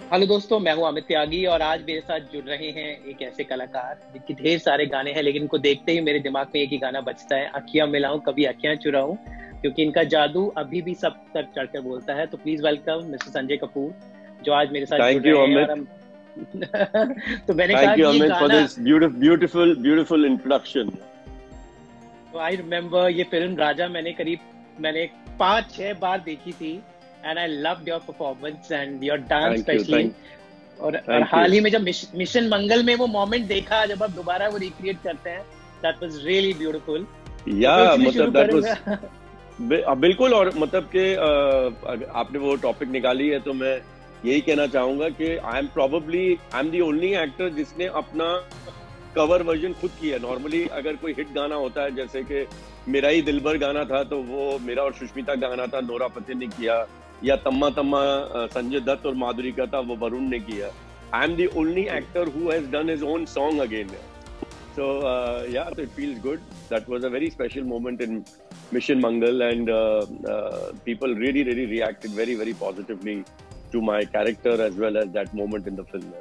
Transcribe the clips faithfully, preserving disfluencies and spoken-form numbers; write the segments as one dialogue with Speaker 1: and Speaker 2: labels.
Speaker 1: Hello दोस्तों, मैं हूं अमित त्यागी और आज मेरे साथ जुड़ रहे हैं एक ऐसे कलाकार जिनके ढेर सारे गाने हैं, लेकिन इनको देखते ही मेरे दिमाग में एक ही गाना बजता है, अखियां मिलाऊं कभी अखियां चुराऊं, क्योंकि इनका जादू अभी भी सब तक चढ़कर बोलता है। तो please welcome mister Sanjay Kapoor, जो आज मेरे साथ जुड़
Speaker 2: Thank you,
Speaker 1: रहे हैं। और
Speaker 2: Amit.
Speaker 1: हम तो मैंने कहा
Speaker 2: Thank you,
Speaker 1: कि ये
Speaker 2: Amit, for
Speaker 1: गाना,
Speaker 2: this beautiful, beautiful, beautiful introduction.
Speaker 1: तो आई रिमेम्बर ये फिल्म राजा मैंने करीब मैंने पांच छह बार देखी थी। And I love your performance and your dance
Speaker 2: Thank you,
Speaker 1: specially.
Speaker 2: thank,
Speaker 1: और और
Speaker 2: thank
Speaker 1: हाल
Speaker 2: you.
Speaker 1: ही में जब मिश, मिशन मंगल में वो मोमेंट देखा, जब आप दोबारा वो रिक्रिएट करते हैं, दैट वाज रियली ब्यूटीफुल। तो मैं
Speaker 2: Yeah,
Speaker 1: इसलिए शुरू
Speaker 2: मतलब that was
Speaker 1: करूंगा।
Speaker 2: बि- अ, बिल्कुल। और मतलब कि अ, अगर आपने वो टॉपिक निकाली है तो मैं यही कहना चाहूंगा कि I am probably I am the only actor जिसने अपना कवर वर्जन खुद किया। नॉर्मली अगर कोई हिट गाना होता है, जैसे कि मेरा ही दिलबर गाना था, तो वो मेरा और सुष्मिता गाना था, नोरा फतेही ने किया। या तम्मा तम्मा अ, संजय दत्त और माधुरी का था, वो वरुण ने किया। I am the only actor who has done his own song again. So uh, yeah, so it feels good. That was a very special moment in Mission Mangal, and uh, uh, people really, really reacted very, very positively to my character as well as that moment in the film.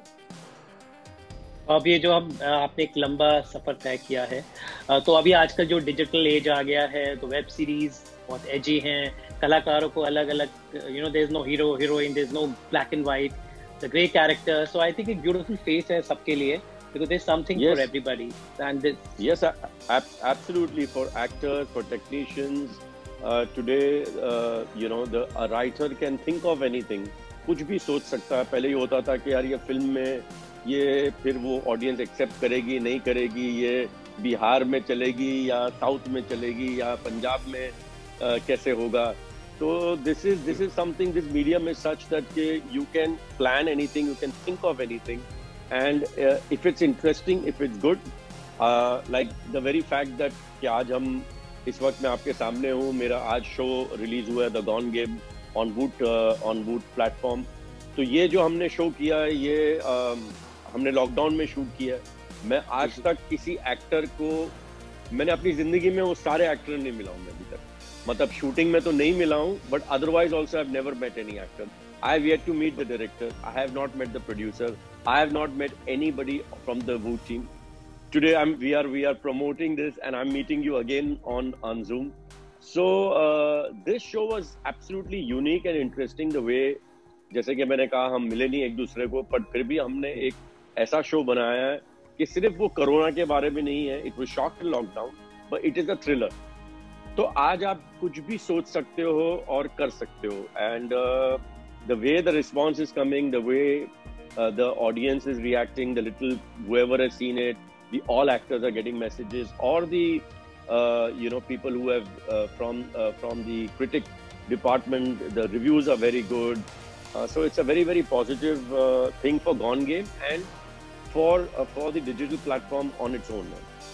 Speaker 1: अब ये जो हम आपने एक लंबा सफर तय किया है, तो अभी आजकल जो डिजिटल एज आ गया है, तो वेब सीरीज बहुत एजी हैं, कलाकारों को अलग अलग, you know, there is no hero heroine, there is no black and white, the grey character. So I think एक ब्यूटीफुल फेस है सबके लिए, because there's something for
Speaker 2: Yes,
Speaker 1: everybody. And this,
Speaker 2: yes, a- ab- absolutely. For actors, for technicians, uh, today, uh, you know, the a writer can think of anything. कुछ भी सोच सकता है। पहले ये होता था कि यार ये फिल्म में ये फिर वो ऑडियंस एक्सेप्ट करेगी नहीं करेगी, ये बिहार में चलेगी या साउथ में चलेगी या पंजाब में uh, कैसे होगा। तो this is this is something, this medium is such that you can plan anything, you can think of anything, and uh, if it's interesting, if it's good, uh, like the very fact that कि आज हम इस वक्त मैं आपके सामने हूँ, मेरा आज शो रिलीज हुआ है the Gone Game on Voot on Voot platform. तो ये जो हमने शो किया है, ये uh, हमने लॉकडाउन में शूट किया है। मैं आज तक किसी एक्टर को, मैंने अपनी जिंदगी में वो सारे एक्टर नहीं मिला हूँ मैं अभी तक। मतलब शूटिंग में तो नहीं मिला हूँ, but otherwise also I have never met any actor. I have yet to meet the director. I have not met the producer. I have not met anybody from the Woo team. Today, I'm we are we are promoting this, and I'm meeting you again on on Zoom. So uh, this show was absolutely unique and interesting. The way, जैसे कि मैंने कहा, हम मिले नहीं एक दूसरे को, पर फिर भी हमने एक ऐसा शो बनाया है कि सिर्फ वो कोरोना के बारे में नहीं है। It was shock and lockdown, but it is a thriller. तो आज आप कुछ भी सोच सकते हो और कर सकते हो, and uh, the way the response is coming, the way uh, the audience is reacting, the little whoever has seen it, the all actors are getting messages, or the uh, you know people who have uh, from uh, from the critic department, the reviews are very good. Uh, so it's a very very positive uh, thing for Gone Game and for uh, for the digital platform on its own.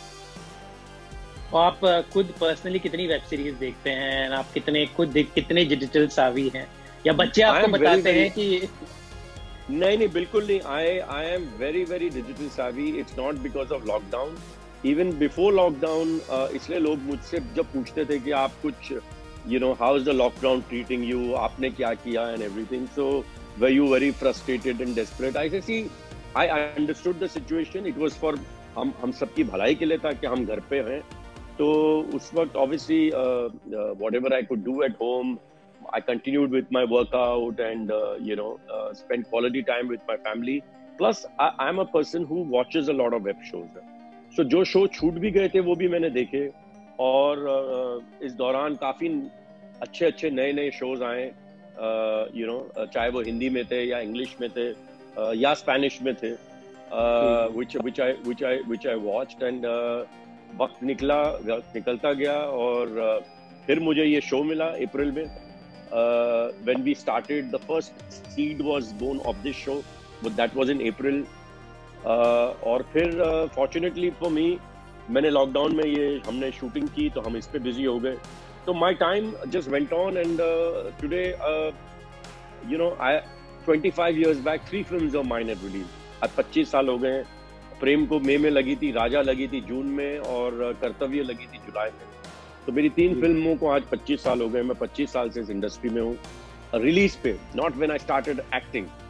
Speaker 1: तो आप खुद personally कितनी web series देखते हैं? आप कितने खुद कितने डिजिटल सावी हैं, या बच्चे आपको बताते very, हैं कि
Speaker 2: नहीं नहीं बिल्कुल नहीं। I I am very very digital savvy. It's not because of lockdown, even before lockdown. इसलिए लोग मुझसे जब पूछते थे कि आप कुछ, you know, how is the lockdown treating you, आपने क्या किया and everything, so were you very frustrated and desperate. I say see I understood the situation. It was for हम हम सबकी भलाई के लिए था कि हम घर पे हैं। तो उस वक्त obviously whatever I could do at home, I continued with my workout and uh, you know uh, spent quality time with my family. Plus, I, I'm a person who watches a lot of web shows. So जो show छूट भी गए थे वो भी मैंने देखे, और uh, इस दौरान काफी अच्छे अच्छे नए नए शोज आए, यू नो, चाहे वो हिंदी में थे या इंग्लिश में थे uh, या स्पेनिश में थे, uh, which which I which I which I watched, and uh, वक्त निकला निकलता गया, और uh, फिर मुझे ये शो मिला अप्रैल में। Uh, when we started, the first seed was born of this show, but that was in April. Uh, और फिर uh, fortunately for me, मैंने लॉकडाउन में ये हमने शूटिंग की, तो हम इस पे बिजी हो गए। तो my time just went on, and uh, today, uh, you know, I twenty-five years back, three films of mine have released. आज पच्चीस साल हो गए हैं। प्रेम को मई में लगी थी, राजा लगी थी जून में, और कर्तव्य लगी थी जुलाई में। तो मेरी तीन फिल्मों को आज पच्चीस साल हो गए। मैं पच्चीस साल से इस इंडस्ट्री में हूँ, रिलीज पे, not when I started acting.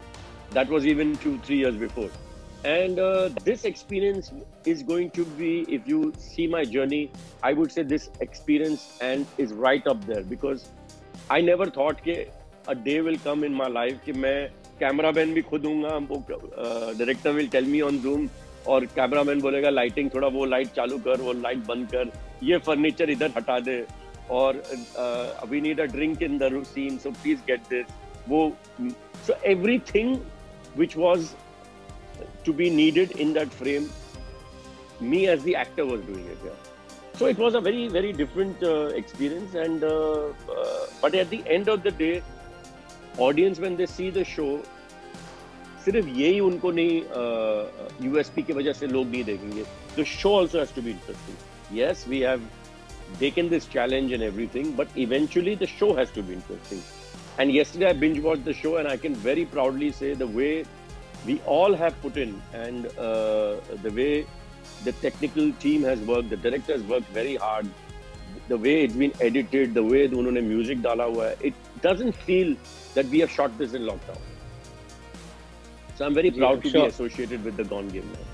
Speaker 2: That was even two, three years before. And uh, this experience is going to be, if you see my journey, I would say this experience and is right up there, because I never thought that a day will come in my life कि मैं cameraman भी खुद हूँगा, वो director will tell me on Zoom और cameraman बोलेगा lighting थोड़ा वो light चालू कर, वो light बंद कर, ये furniture इधर हटा दे, और uh, we need a drink in the scene, so please get this. वो, so everything which was to be needed in that frame, me as the actor was doing it. Yeah. So it was a very, very different uh, experience. And uh, uh, but at the end of the day, audience when they see the show, सिर्फ यही उनको नहीं U S P की वजह से लोग नहीं देखेंगे. The show also has to be interesting. Yes, we have taken this challenge and everything, but eventually the show has to be interesting. And yesterday I binge watched the show, and I can very proudly say the way we all have put in, and uh, the way the technical team has worked, the director has worked very hard, the way it's been edited, the way उन्होंने music डाला हुआ है, it doesn't feel that we have shot this in lockdown. So I'm very proud yeah, to sure. be associated with the Gone Game now.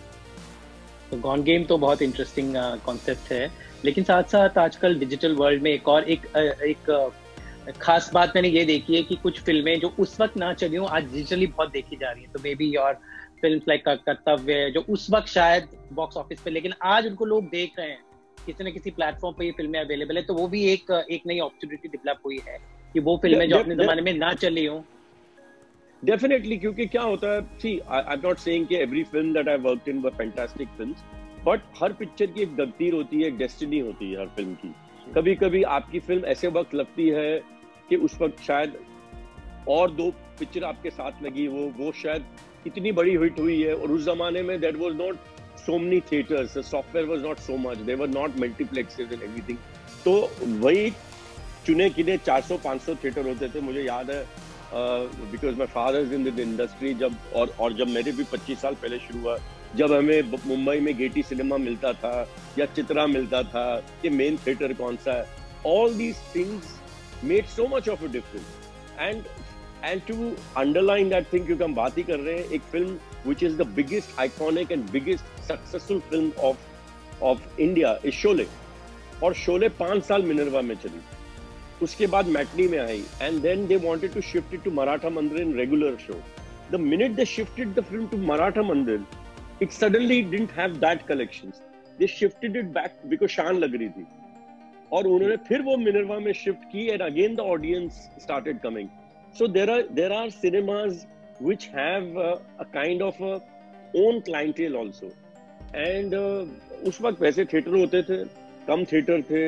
Speaker 1: तो Gone Game तो बहुत interesting concept है, लेकिन साथ साथ आजकल डिजिटल वर्ल्ड में एक और एक एक खास बात मैंने ये देखी है कि कुछ फिल्में जो उस वक्त ना चली हों आज डिजिटली बहुत देखी जा रही हैं. तो maybe your films like Kartavya जो उस वक्त शायद बॉक्स ऑफिस पे, लेकिन आज उनको लोग देख रहे हैं, किसी न किसी प्लेटफॉर्म पे ये फिल्में अवेलेबल है, तो वो भी एक एक नई अपॉर्चुनिटी डेवलप हुई है कि वो फिल्में जो अपने जमाने में ना चली हों.
Speaker 2: डेफिनेटली, क्योंकि क्या होता है, see I am not saying कि every film that I worked in were fantastic films, but हर पिक्चर की एक तकदीर होती है, एक डेस्टिनी होती है हर फिल्म की. कभी कभी आपकी फिल्म ऐसे वक्त लगती है कि उस वक्त शायद और दो पिक्चर आपके साथ लगी, वो वो शायद इतनी बड़ी हिट हुई है, और उस जमाने में that was not so many theatres, the software was not so much, they were not multiplexes and everything. तो वही चुने किने चार सौ पाँच सौ थिएटर होते थे. मुझे याद है because my father is in the industry, जब और और जब मेरे भी पच्चीस साल पहले शुरू हुआ, जब हमें मुंबई में गेटी सिनेमा मिलता था या चित्रा मिलता था कि मेन थिएटर कौन सा है, all these things made so much of a difference. And and to underline that thing, क्योंकि हम बात ही कर रहे हैं एक film which is the biggest iconic and biggest successful film of of India is Sholay. और शोले पांच साल मिनरवा में चली, उसके बाद मैटनी में आई, and then they wanted to shift it to Maratha Mandir in regular show. The minute they shifted the film to Maratha Mandir, it suddenly didn't have that collections. They shifted it back because Shaan लग रही थी, और उन्होंने फिर वो मिनरवा में शिफ्ट की, and again the audience started coming. So there are there are cinemas which have a kind of own clientele also. एंड उस वक्त वैसे थिएटर होते थे, कम थिएटर थे.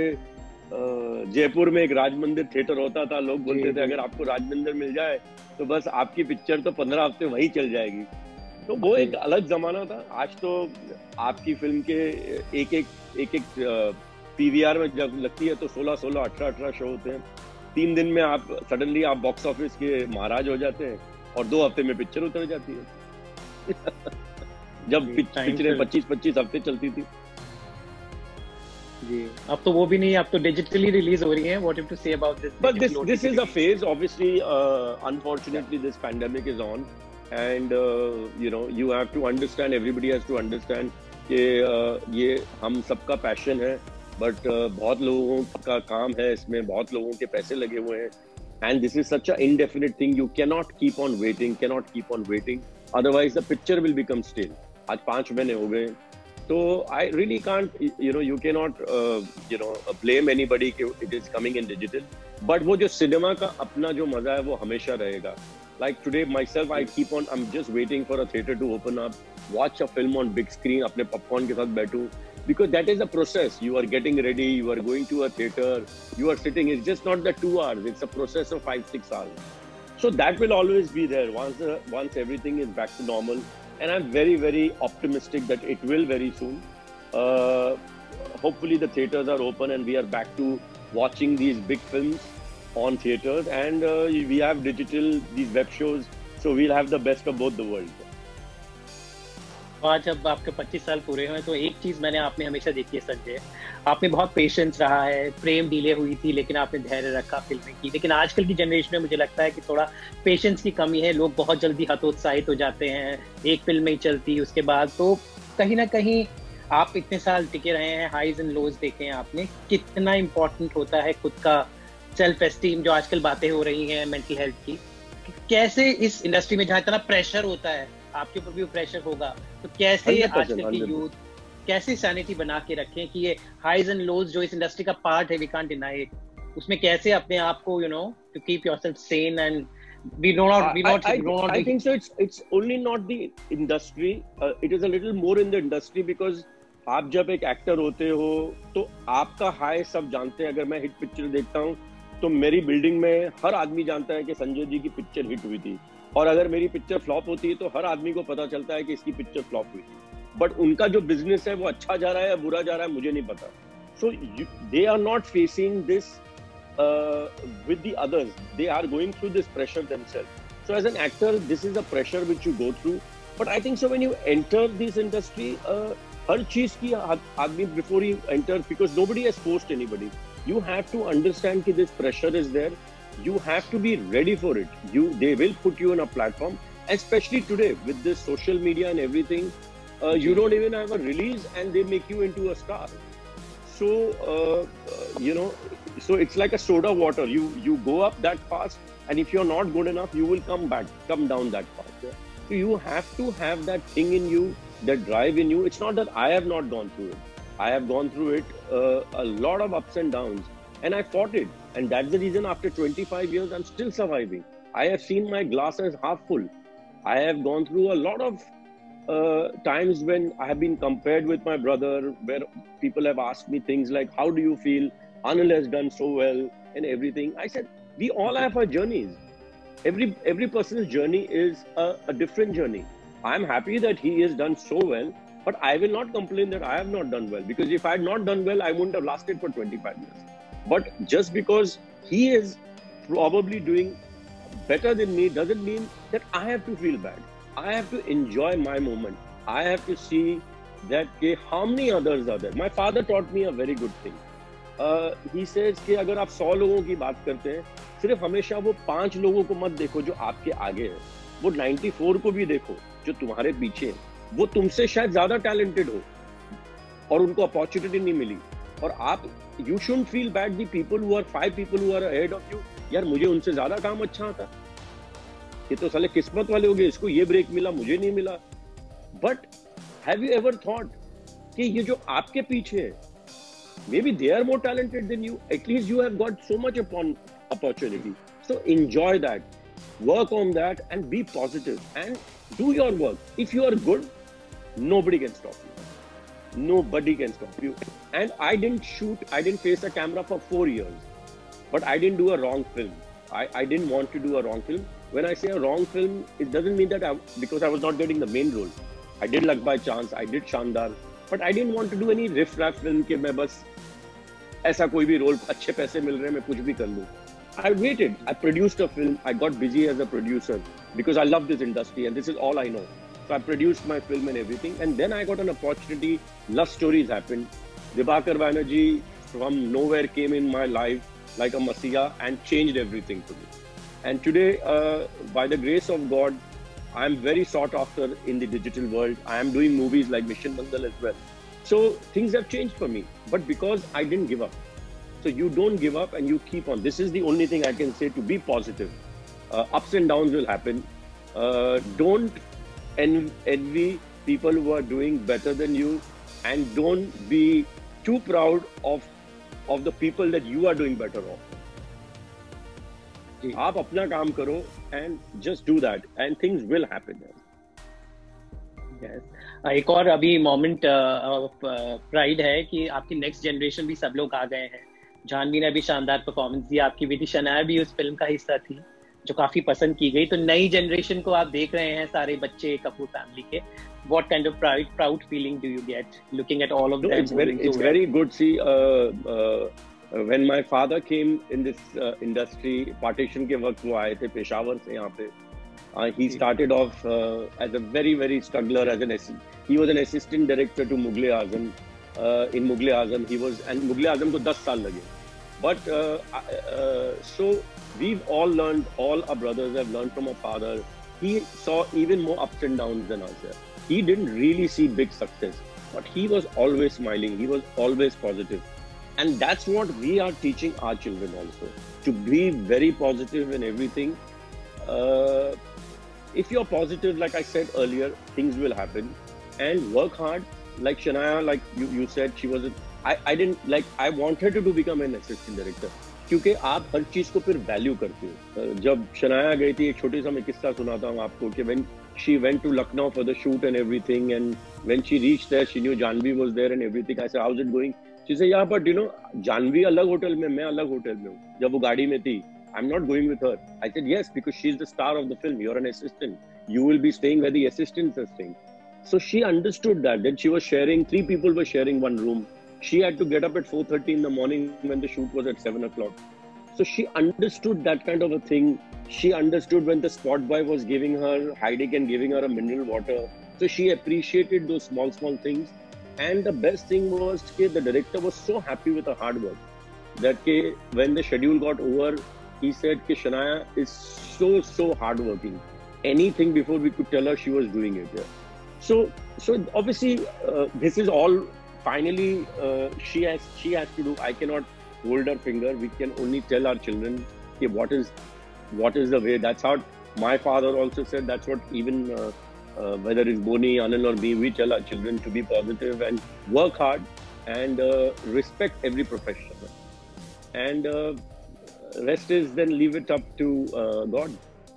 Speaker 2: Uh, जयपुर में एक राज मंदिर थिएटर होता था, लोग बोलते थे अगर आपको राज मंदिर मिल जाए तो बस आपकी पिक्चर तो पंद्रह हफ्ते वहीं चल जाएगी. तो वो एक अलग जमाना था. आज तो आपकी फिल्म के एक एक एक एक पीवीआर में जब लगती है तो सोलह सोलह अठारह अठारह शो होते हैं. तीन दिन में आप सडनली आप बॉक्स ऑफिस के महाराज हो जाते हैं, और दो हफ्ते में पिक्चर उतर जाती है. जब पिक्चरें पच्चीस पच्चीस हफ्ते चलती थी.
Speaker 1: जी, अब तो वो भी नहीं, अब तो डिजिटली रिलीज हो रही है. What you have to say about this?
Speaker 2: But this this is a phase. Obviously, uh, unfortunately, yeah. this pandemic is on, and uh, you know you have to understand. Everybody has to understand कि uh, ये हम सबका passion है, but uh, बहुत लोगों का काम है इसमें, बहुत लोगों के पैसे लगे हुए हैं, and this is such a indefinite thing. You cannot keep on waiting, cannot keep on waiting. Otherwise, the picture will become stale. आज पांच महीने हो गए. So I really can't, you know, you cannot, uh, you know, blame anybody कि it is coming in digital. But वो जो cinema का अपना जो मजा है वो हमेशा रहेगा. Like today myself, I keep on, I'm just waiting for a theater to open up, watch a film on big screen, अपने popcorn के साथ बैठूं, because that is a process. You are getting ready, you are going to a theater, you are sitting. It's just not the two hours. It's a process of five six hours. So that will always be there once uh, once everything is back to normal. And I'm very, very optimistic that it will very soon. Uh, hopefully the theaters are open and we are back to watching these big films on theaters. And uh, we have digital, these web shows. So we'll have the best of both the worlds.
Speaker 1: आज जब आपके पच्चीस साल पूरे हुए तो एक चीज मैंने आप में हमेशा देखी है संजय, आप में बहुत पेशेंस रहा है। प्रेम डिले हुई थी लेकिन आपने धैर्य रखा फिल्में की। लेकिन आजकल की जनरेशन में मुझे लगता है कि थोड़ा पेशेंस की कमी है, लोग बहुत जल्दी हतोत्साहित हो जाते हैं, एक फिल्म नहीं चलती उसके बाद। तो कहीं ना कहीं आप इतने साल टिके रहे हैं, हाईज एंड लोज देखे हैं आपने, कितना इम्पोर्टेंट होता है खुद का सेल्फ एस्टीम, जो आजकल बातें हो रही हैं मेंटल हेल्थ की। कैसे इस इंडस्ट्री में जहाँ इतना प्रेशर होता है, आपके ऊपर भी प्रेशर होगा, तो कैसे आजकल की यूथ कैसे सैनिटी बना के रखें कि ये हाईज एंड लोज जो इस इंडस्ट्री का पार्ट है, वी कांट डिनाई इट, उसमें कैसे अपने आप को, you know, to keep yourself sane and we do not we not
Speaker 2: I,
Speaker 1: we not
Speaker 2: I think so. It's it's only not the industry. Uh, it is a little more in the industry because आप जब एक actor होते हो तो आपका high सब जानते हैं। अगर मैं हिट पिक्चर देखता हूँ तो मेरी बिल्डिंग में हर आदमी जानता है कि संजय जी की पिक्चर हिट हुई थी, और अगर मेरी पिक्चर फ्लॉप होती है तो हर आदमी को पता चलता है कि इसकी पिक्चर फ्लॉप हुई। बट उनका जो बिजनेस है वो अच्छा जा रहा है या बुरा जा रहा है मुझे नहीं पता। So they are not facing this Uh, with the others. They are going through this pressure themselves. So as an actor, this is the pressure which you go through. But I think so when you enter this industry, uh, हर चीज की आदमी before you enter, because nobody has forced anybody. You have to understand that this pressure is there. You have to be ready for it. You, they will put you on a platform, especially today with this social media and everything. Uh, you don't even have a release and they make you into a star. So uh, you know. So it's like a soda water. You you go up that fast, and if you're not good enough, you will come back, come down that fast. Yeah? So you have to have that thing in you, that drive in you. It's not that I have not gone through it. I have gone through it, uh, a lot of ups and downs, and I fought it. And that's the reason after twenty-five years, I'm still surviving. I have seen my glass as half full. I have gone through a lot of uh, times when I have been compared with my brother, where people have asked me things like, "How do you feel? Anil has done so well," and everything. I said, we all have our journeys. Every every person's journey is a, a different journey. I'm happy that he has done so well, but I will not complain that I have not done well, because if I had not done well, I wouldn't have lasted for twenty-five years. But just because he is probably doing better than me doesn't mean that I have to feel bad. I have to enjoy my moment. I have to see that okay, how many others are there. My father taught me a very good thing. He says कि अगर आप सौ लोगों की बात करते हैं, सिर्फ हमेशा वो पांच लोगों को मत देखो जो आपके आगे है, वो चौरानवे को भी देखो जो तुम्हारे पीछे है। वो तुमसे शायद ज्यादा टैलेंटेड हो और उनको अपॉर्चुनिटी नहीं मिली, और आप you shouldn't feel bad the people who are five people who are ahead of you. यार मुझे उनसे ज्यादा काम अच्छा आता, ये तो साले किस्मत वाले हो गए, इसको ये ब्रेक मिला मुझे नहीं मिला। But have you ever thought कि ये जो आपके पीछे है, maybe they are more talented than you. At least you have got so much upon opportunity. So enjoy that, work on that, and be positive and do your work. If you are good, nobody can stop you. Nobody can stop you. And I didn't shoot, I didn't face a camera for four years, but I didn't do a wrong film. I, I didn't want to do a wrong film. When I say a wrong film, it doesn't mean that I, because I was not getting the main role. I did Luck by Chance, I did Shandar, but I didn't want to do any riff-raff film के मैं बस ऐसा कोई भी role, अच्छे पैसे मिल रहे हैं मैं कुछ भी कर लूँ. I waited. I produced a film. I got busy as a producer because I love this industry and this is all I know. So I produced my film and everything, and then I got an opportunity. Love Stories happened. Dibakar Banerjee from nowhere came in my life like a messiah and changed everything to me. And today, uh, by the grace of God, I am very sought after in the digital world. I am doing movies like Mission Mangal as well. So things have changed for me, but because I didn't give up. So you don't give up and you keep on. This is the only thing I can say, to be positive. Uh, ups and downs will happen. Uh, don't en- envy people who are doing better than you, and don't be too proud of of the people that you are doing better of. आप अपना काम करो and just do that and things will happen.
Speaker 1: Yes. एक और अभी moment pride है कि आपकी नेक्स्ट जनरेशन भी सब लोग आ गए हैं। जानवी ने अभी शानदार परफॉर्मेंस दी, आपकी बेटी शनाया भी उस फिल्म का हिस्सा थी जो काफी पसंद की गई। तो नई जनरेशन को आप देख रहे हैं, सारे बच्चे कपूर फैमिली के। What kind of pride, proud feeling do you get looking at all of
Speaker 2: no,
Speaker 1: them?
Speaker 2: It's very, it's very good. See, uh, uh, when my father came in this uh, industry, partition के वक्त वो आए थे पेशावर से यहाँ पे, Uh, he started off uh, as a very, very struggler. As an assi- he was an assistant director to Mughal Azam. Uh, in Mughal Azam, he was, and Mughal Azam ko ten saal lage. But uh, uh, so we've all learned. All our brothers have learned from our father. He saw even more ups and downs than us. He didn't really see big success, but he was always smiling. He was always positive, and that's what we are teaching our children also, to be very positive in everything. Uh, if you're positive, like I said earlier, things will happen, and work hard. Like Shanaya, like you, you said, she was. A, I, I didn't like. I wanted her to become an assistant director, क्योंकि आप हर चीज को फिर value करते हो. जब शनाया गई थी, एक छोटी सा मैं किस्सा सुनाता हूँ आपको कि when she went to Lucknow for the shoot and everything, and when she reached there, she knew Janvi was there and everything. I said, how's it going? She said, yeah, but you know, Janvi अलग hotel में, मैं अलग hotel में हूँ. जब वो गाड़ी में थी, I'm not going with her. I said, yes, because she's the star of the film. You're an assistant. You will be staying where the assistants are staying. So she understood that. Then she was sharing, three people were sharing one room. She had to get up at four thirty in the morning when the shoot was at seven o'clock. So she understood that kind of a thing. She understood when the spot boy was giving her Heineken, giving her a mineral water. So she appreciated those small, small things. And the best thing was that the director was so happy with her hard work that when the schedule got over, he said that Shanaya is so, so hardworking. Anything before we could tell her, she was doing it. Yeah. So, so obviously, uh, this is all finally uh, she has she has to do. I cannot hold her finger. We can only tell our children okay, what is what is the way. That's how my father also said. That's what even uh, uh, whether it's Boni, Anil or me, we tell our children to be positive and work hard and uh, respect every profession. And uh, rest is then leave it up to uh, God.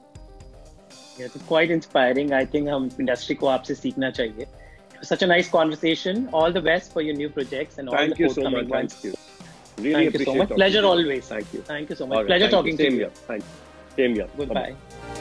Speaker 1: Yeah, it's quite inspiring. I think हम industry को आपसे सीखना चाहिए. Such a nice conversation. All the best for your new projects and all
Speaker 2: Thank
Speaker 1: the
Speaker 2: you so
Speaker 1: forthcoming
Speaker 2: much.
Speaker 1: ones.
Speaker 2: Thank you. Really
Speaker 1: Thank you
Speaker 2: appreciate
Speaker 1: so much.
Speaker 2: talking
Speaker 1: Pleasure
Speaker 2: to you.
Speaker 1: always.
Speaker 2: Thank you.
Speaker 1: Thank you so much.
Speaker 2: All right,
Speaker 1: Pleasure
Speaker 2: thank
Speaker 1: talking
Speaker 2: you.
Speaker 1: to
Speaker 2: Same
Speaker 1: you.
Speaker 2: here. Thank you. Same here.
Speaker 1: Goodbye.
Speaker 2: Bye-bye.